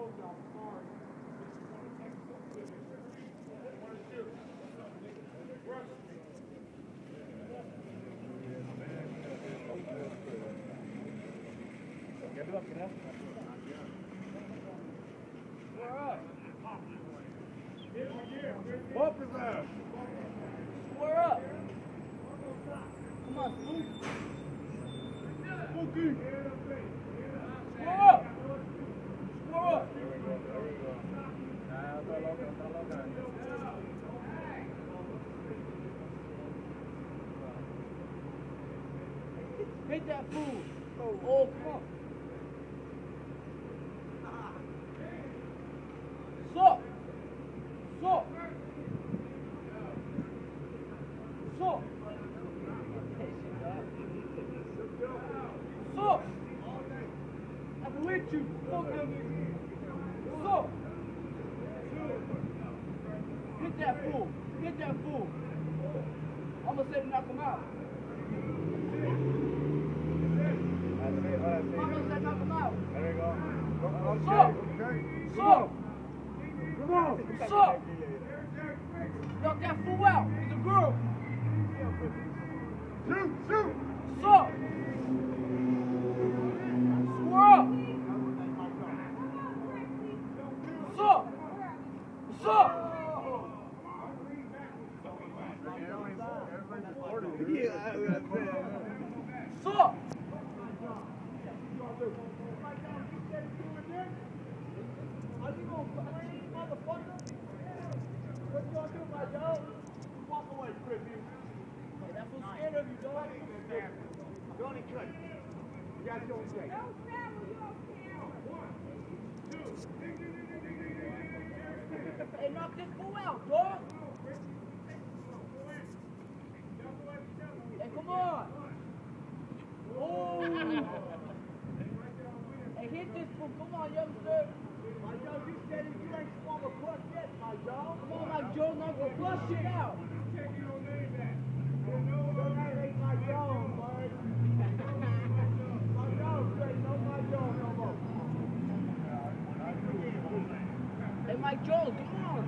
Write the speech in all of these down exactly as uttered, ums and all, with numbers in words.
Up his ass. Square up. Come on, Spook. Spooky. Square up. Square up. There we go. There we go. Nah, está loca, está loca. Hit that fool. Oh, come on. Suck. Suck. Suck. Suck. I'm with you. Fuck him. Suck. Hit that fool. Hit that fool. I'm gonna say knock him out. I'm gonna say knock him out. There we go. Suck. Suck. Come on. Suck. Knock that fool out. He's a girl. Shoot, shoot. Suck. Square up. Suck. Suck. Suck. Are you gonna play, motherfucker? What you gonna do, my dog? Walk away, Chris. Hey, that's what's scared of you, dog. You only cut. You got your own way. Hey, knock this fool out, dog. Hey, come on. Oh. Hey, hit this fool. Come on, youngster. My dog, you said it. You ain't swung a plus yet, my dog. Come on, my Joe, knock the plus shit out. Your name ain't my dog, bud. My dog said no my dog no more. Hey, Mike Jones, come on.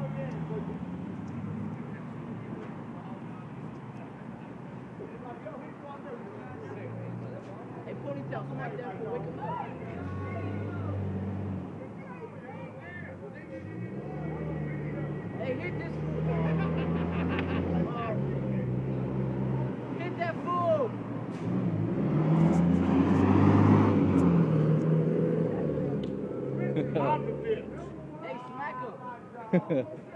Hey, Ponytail, smack that fool, wake him up. Hey, hit this fool. Hit that fool. Hey, smack him.